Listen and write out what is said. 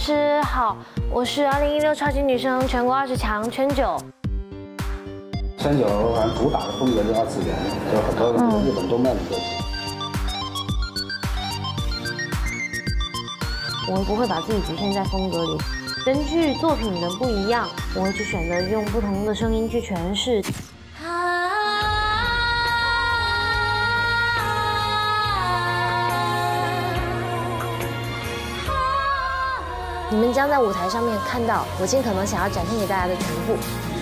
师好，我是2016超级女声全国20强圈9。 圈9反正主打的风格是2次元，就很多日本动漫的歌曲。 我不会把自己局限在风格里，根据作品的不一样，我会去选择用不同的声音去诠释。 你们将在舞台上面看到我尽可能想要展现给大家的全部。